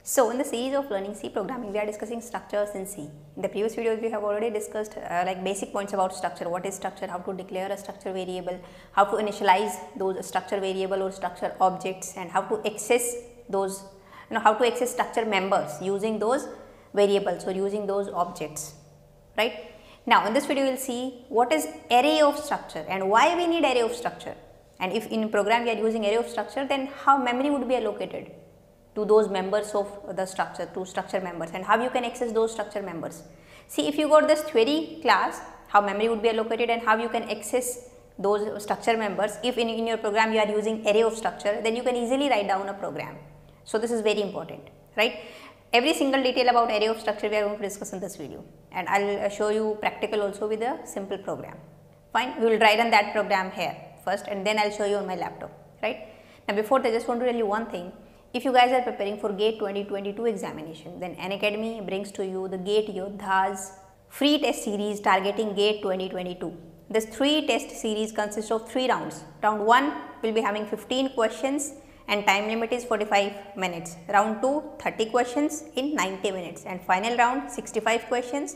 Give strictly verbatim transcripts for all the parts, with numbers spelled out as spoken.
So in the series of learning C programming, we are discussing structures in C. In the previous videos, we have already discussed uh, like basic points about structure. What is structure? How to declare a structure variable? How to initialize those structure variable or structure objects, and how to access those, you know, how to access structure members using those variables or using those objects, right? Now in this video, we will see what is array of structure and why we need array of structure. And if in program we are using array of structure, then how memory would be allocated to those members of the structure, to structure members, and how you can access those structure members. See, if you got this theory class, how memory would be allocated and how you can access those structure members. If in, in your program you are using array of structure, then you can easily write down a program. So this is very important, right? Every single detail about array of structure we are going to discuss in this video, and I will show you practical also with a simple program. Fine, we will write on that program here first, and then I will show you on my laptop, right? Now before that, I just want to tell you one thing. If you guys are preparing for GATE twenty twenty-two examination, then Unacademy brings to you the GATE Yodha's free test series targeting GATE twenty twenty-two. This three test series consists of three rounds. Round one will be having fifteen questions and time limit is forty-five minutes. Round two, thirty questions in ninety minutes, and final round sixty-five questions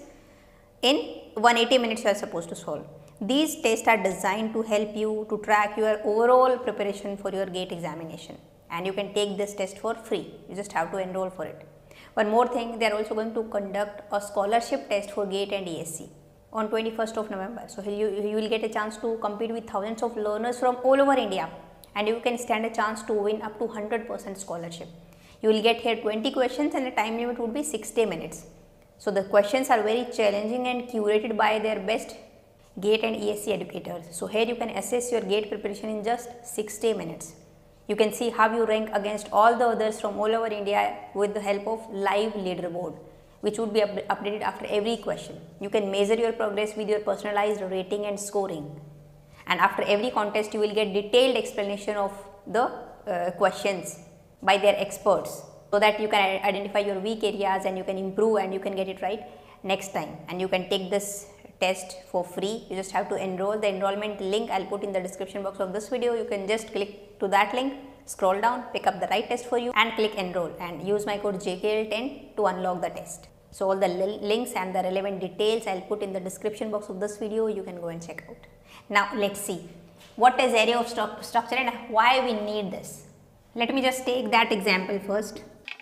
in one hundred eighty minutes you are supposed to solve. These tests are designed to help you to track your overall preparation for your GATE examination. And you can take this test for free. You just have to enroll for it. One more thing, they are also going to conduct a scholarship test for GATE and E S C on twenty-first of November. So you, you will get a chance to compete with thousands of learners from all over India, and you can stand a chance to win up to one hundred percent scholarship. You will get here twenty questions and the time limit would be sixty minutes. So the questions are very challenging and curated by their best GATE and E S C educators. So here you can assess your GATE preparation in just sixty minutes. You can see how you rank against all the others from all over India with the help of live leaderboard, which would be up updated after every question. You can measure your progress with your personalized rating and scoring. And after every contest, you will get detailed explanation of the uh, questions by their experts, so that you can identify your weak areas and you can improve and you can get it right next time. And you can take this test for free. You just have to enroll. The enrollment link I'll put in the description box of this video. You can just click to that link, scroll down, pick up the right test for you and click enroll, and use my code J K L ten to unlock the test. So all the links and the relevant details I'll put in the description box of this video. You can go and check out. Now let's see what is array of stru structure and why we need this. Let me just take that example first.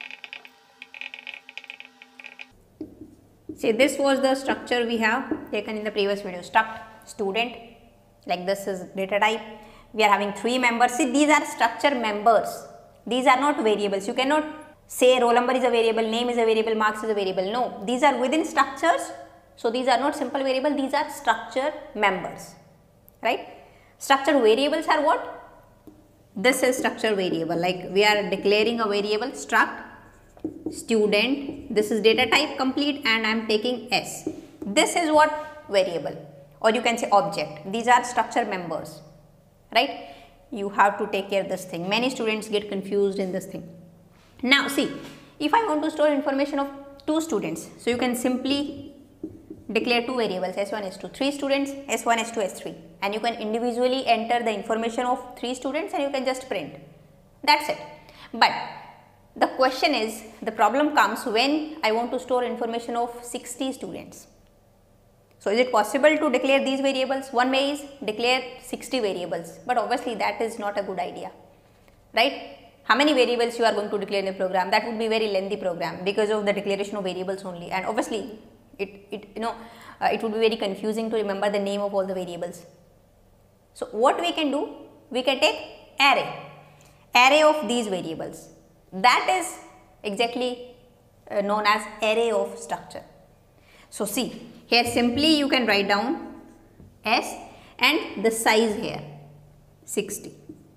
See, this was the structure we have taken in the previous video. Struct student, like this is data type. We are having three members. See, these are structure members. These are not variables. You cannot say roll number is a variable, name is a variable, marks is a variable. No, these are within structures. So these are not simple variable. These are structure members, right? Structure variables are what? This is structure variable. Like we are declaring a variable struct student. This is data type complete, and I am taking S. This is what? Variable, or you can say object. These are structure members, right? You have to take care of this thing. Many students get confused in this thing. Now see, if I want to store information of two students, so you can simply declare two variables, S one, S two, three students, S one, S two, S three, and you can individually enter the information of three students and you can just print. That's it. But the question is, the problem comes when I want to store information of sixty students. So is it possible to declare these variables? One way is declare sixty variables, but obviously that is not a good idea, right? How many variables you are going to declare in a program? That would be very lengthy program because of the declaration of variables only, and obviously it, it you know uh, it would be very confusing to remember the name of all the variables. So what we can do? We can take array, array of these variables. That is exactly uh, known as array of structure. So see, here simply you can write down S and the size here sixty.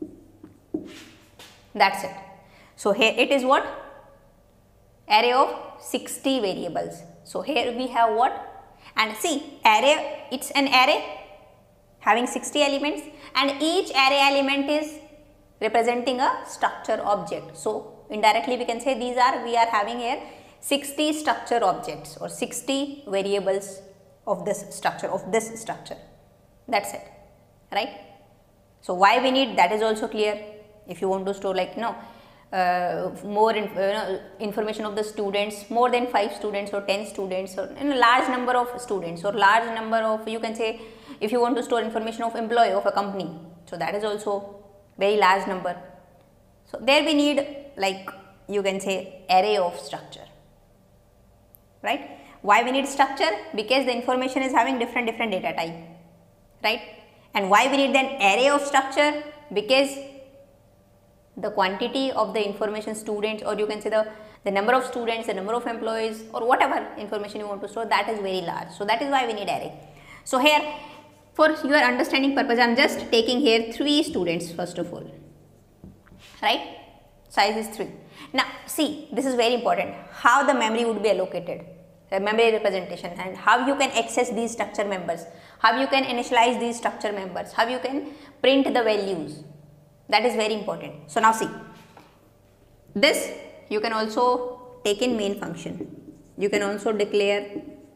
That's it. So here it is what? Array of sixty variables. So here we have what? And see, array, it's an array having sixty elements, and each array element is representing a structure object. So indirectly we can say these are, we are having here sixty structure objects or sixty variables of this structure, of this structure. That's it, right? So why we need, that is also clear. If you want to store, like, you know, uh, more in, uh, you know, information of the students, more than five students or ten students, or in a large number of students, or large number of, you can say, if you want to store information of employee of a company, so that is also very large number. So there we need, like, you can say, array of structure, right? Why we need structure? Because the information is having different different data type, right? And why we need an array of structure? Because the quantity of the information students, or you can say the the number of students, the number of employees, or whatever information you want to store, that is very large. So that is why we need array. So here, for your understanding purpose, I am just taking here three students first of all, right? Size is three. Now see, this is very important, how the memory would be allocated, the memory representation, and how you can access these structure members, how you can initialize these structure members, how you can print the values. That is very important. So now see, this you can also take in main function. You can also declare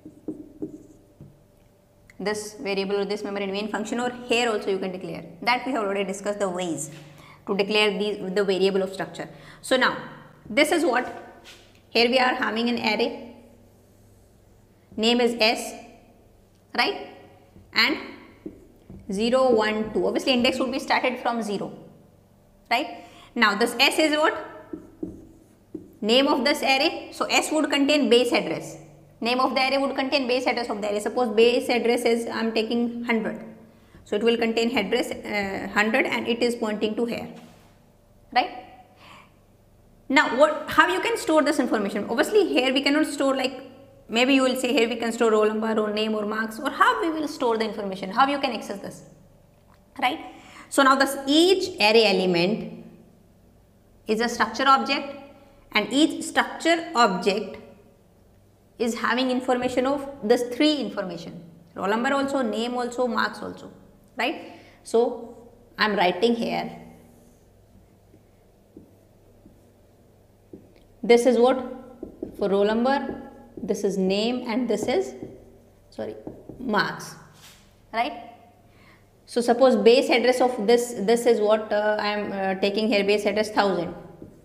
this variable or this member in main function, or here also you can declare. That we have already discussed the ways to declare these, the variable of structure. So now this is what, here we are having an array, name is S, right, and zero, one, two. Obviously index would be started from zero, right? Now this S is what? Name of this array. So S would contain base address. Name of the array would contain base address of the array. Suppose base address is, I am taking one hundred. So it will contain address uh, one hundred, and it is pointing to here, right? Now what, how you can store this information? Obviously here we cannot store, like, maybe you will say here we can store roll number or name or marks, or how we will store the information, how you can access this, right? So now this each array element is a structure object, and each structure object is having information of this three information, roll number also, name also, marks also, right? So I am writing here, this is what for roll number, this is name, and this is, sorry, marks, right? So suppose base address of this, this is what uh, I am uh, taking here, base address one thousand.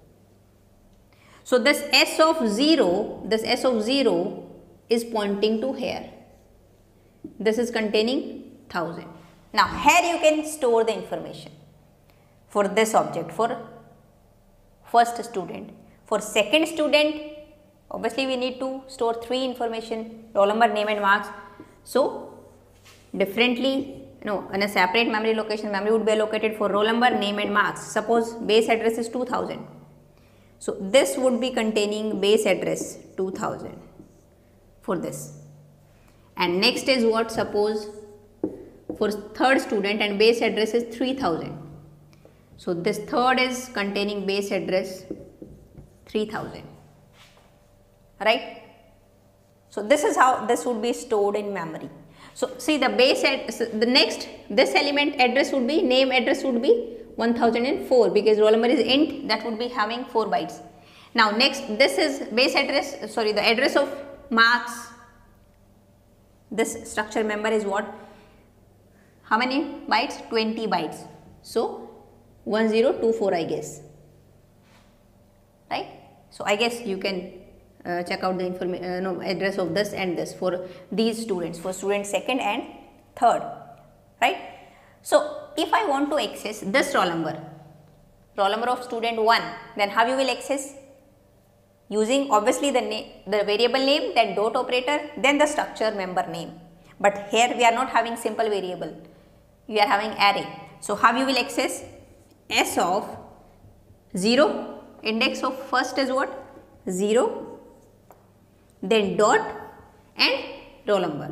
So this S of zero, this S of zero is pointing to here. This is containing one thousand. Now here you can store the information for this object, for first student. For second student, obviously we need to store three information, roll number, name and marks. So differently, no, in a separate memory location, memory would be allocated for roll number, name and marks. Suppose base address is two thousand. So this would be containing base address two thousand for this. And next is what, suppose for third student and base address is three thousand. So this third is containing base address three thousand, right? So this is how this would be stored in memory. So see the base ad, so the next, this element address would be, name address would be one thousand four, because roll number is int, that would be having four bytes. Now next, this is base address, sorry, the address of marks. This structure member is what? How many bytes? twenty bytes. So one zero two four, I guess, right? So I guess you can uh, check out the information, uh, no, address of this and this for these students, for student second and third, right? So if I want to access this roll number, roll number of student one, then how you will access? Using obviously the name, the variable name, then dot operator, then the structure member name. But here we are not having simple variable, we are having array. So how you will access? S of zero, index of first is what? zero, then dot and roll number,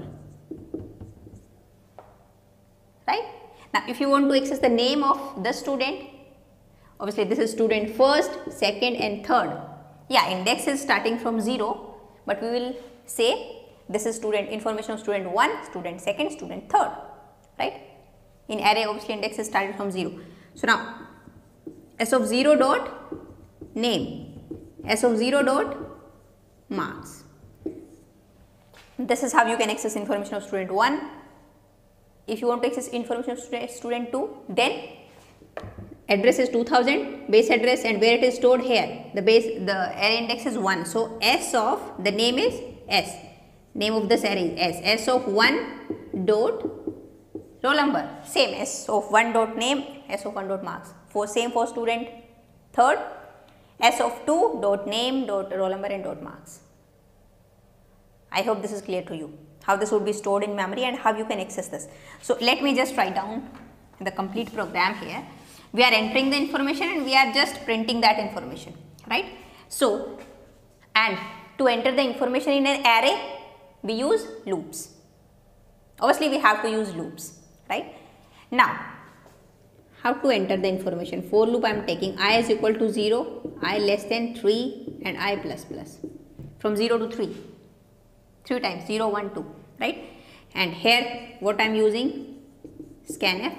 right? Now if you want to access the name of the student, obviously this is student first, second and third. Yeah, index is starting from zero, but we will say this is student, information of student one, student second, student third, right? In array obviously index is started from zero. So now S of zero dot name, S of zero dot marks. This is how you can access information of student one. If you want to access information of student, student two, then address is two thousand, base address, and where it is stored here. The base, the array index is one. So S of the name is S. Name of this array is S. S of one dot roll number. Same S of one dot name, S of one dot marks. For same for student. Third, S of two dot name dot roll number and dot marks. I hope this is clear to you. How this would be stored in memory and how you can access this. So let me just write down the complete program here. We are entering the information and we are just printing that information, right? So, and to enter the information in an array, we use loops. Obviously, we have to use loops, right? Now, how to enter the information? For loop I am taking I is equal to zero, I less than three and I plus plus. From zero to three. three times zero, one, two, right? And here what I am using? Scanf.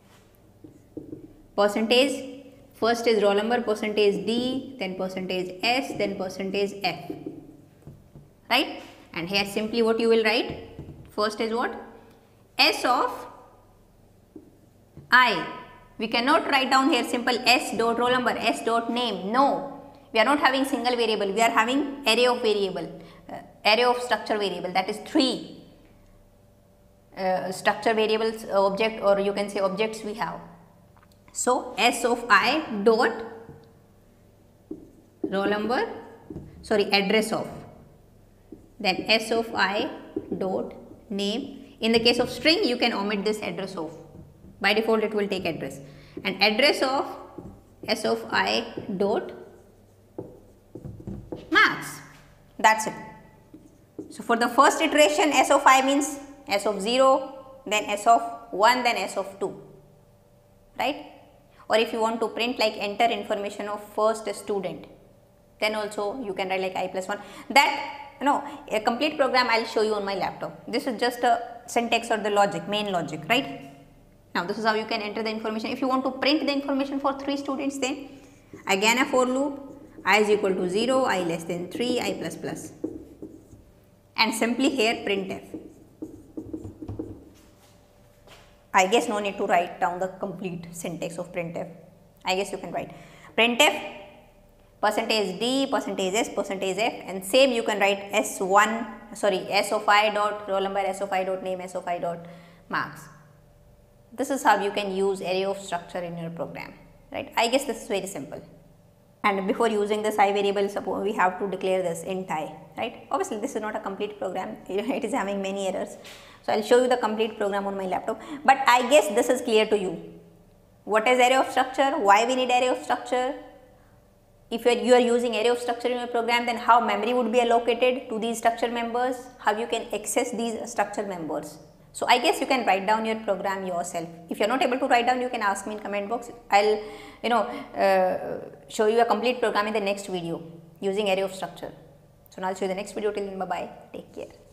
Percentage, first is roll number, percentage D, then percentage S, then percentage F, right? And here simply what you will write? First is what? S of I. We cannot write down here simple S dot roll number, S dot name. No, we are not having single variable. We are having array of variable, uh, array of structure variable. That is three uh, structure variables, uh, object, or you can say objects we have. So, S of I dot roll number, sorry, address of, then S of I dot name. In the case of string, you can omit this address of. By default, it will take address. And address of S of I dot marks. That's it. So, for the first iteration, S of I means S of zero, then S of one, then S of two, right? Or if you want to print like enter information of first student, then also you can write like I plus one. That, you know, a complete program I will show you on my laptop. This is just a syntax or the logic, main logic, right? Now this is how you can enter the information. If you want to print the information for three students, then again a for loop, I is equal to zero, I less than three, I plus plus. And simply here printf. I guess no need to write down the complete syntax of printf. I guess you can write printf percentage D, percentage S, percentage F, and same you can write S one, sorry, S of I dot roll number, S of I dot name, S of I dot marks. This is how you can use array of structure in your program, right? I guess this is very simple. And before using this I variable, suppose we have to declare this int I, right? Obviously, this is not a complete program. It is having many errors. So, I will show you the complete program on my laptop. But I guess this is clear to you. What is array of structure? Why we need array of structure? If you are, you are using array of structure in your program, then how memory would be allocated to these structure members? How you can access these structure members? So, I guess you can write down your program yourself. If you are not able to write down, you can ask me in comment box. I will, you know, uh, show you a complete program in the next video using array of structure. So, now I will show you the next video. Till then, bye bye. Take care.